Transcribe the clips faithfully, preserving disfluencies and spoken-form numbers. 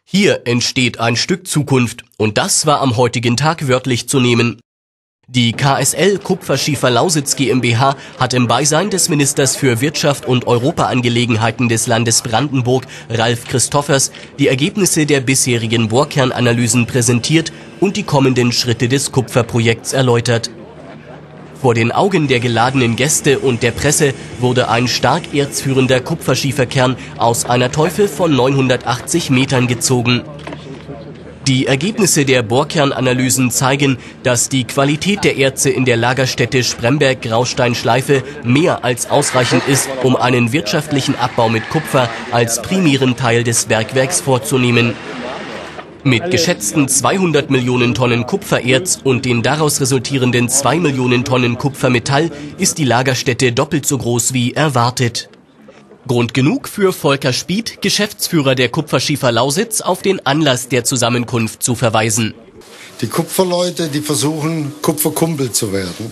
Hier entsteht ein Stück Zukunft und das war am heutigen Tag wörtlich zu nehmen. Die K S L Kupferschiefer Lausitz GmbH hat im Beisein des Ministers für Wirtschaft und Europaangelegenheiten des Landes Brandenburg, Ralf Christoffers, die Ergebnisse der bisherigen Bohrkernanalysen präsentiert und die kommenden Schritte des Kupferprojekts erläutert. Vor den Augen der geladenen Gäste und der Presse wurde ein stark erzführender Kupferschieferkern aus einer Teufe von neunhundertachtzig Metern gezogen. Die Ergebnisse der Bohrkernanalysen zeigen, dass die Qualität der Erze in der Lagerstätte Spremberg-Graustein-Schleife mehr als ausreichend ist, um einen wirtschaftlichen Abbau mit Kupfer als primären Teil des Bergwerks vorzunehmen. Mit geschätzten zweihundert Millionen Tonnen Kupfererz und den daraus resultierenden zwei Millionen Tonnen Kupfermetall ist die Lagerstätte doppelt so groß wie erwartet. Grund genug für Volker Spieth, Geschäftsführer der Kupferschiefer Lausitz, auf den Anlass der Zusammenkunft zu verweisen. Die Kupferleute, die versuchen, Kupferkumpel zu werden.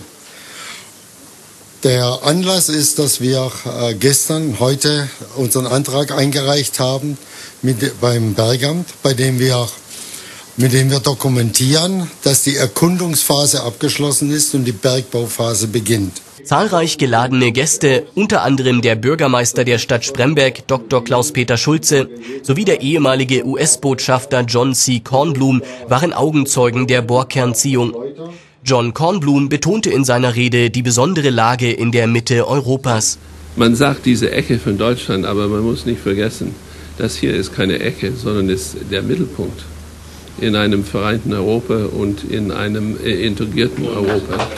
Der Anlass ist, dass wir äh, gestern, heute unseren Antrag eingereicht haben mit, beim Bergamt, bei dem wir, mit dem wir dokumentieren, dass die Erkundungsphase abgeschlossen ist und die Bergbauphase beginnt. Zahlreich geladene Gäste, unter anderem der Bürgermeister der Stadt Spremberg, Doktor Klaus-Peter Schulze, sowie der ehemalige U S-Botschafter John C. Kornblum, waren Augenzeugen der Bohrkernziehung. John Kornblum betonte in seiner Rede die besondere Lage in der Mitte Europas. Man sagt diese Ecke von Deutschland, aber man muss nicht vergessen, das hier ist keine Ecke, sondern ist der Mittelpunkt in einem vereinten Europa und in einem äh, integrierten Europa.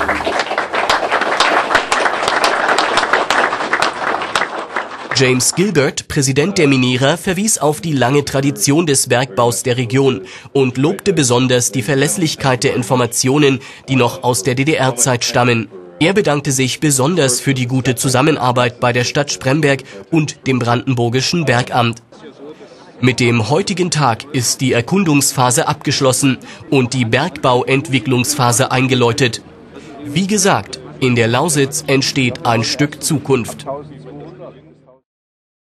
James Gilbert, Präsident der Minierer, verwies auf die lange Tradition des Bergbaus der Region und lobte besonders die Verlässlichkeit der Informationen, die noch aus der D D R-Zeit stammen. Er bedankte sich besonders für die gute Zusammenarbeit bei der Stadt Spremberg und dem Brandenburgischen Bergamt. Mit dem heutigen Tag ist die Erkundungsphase abgeschlossen und die Bergbauentwicklungsphase eingeläutet. Wie gesagt, in der Lausitz entsteht ein Stück Zukunft.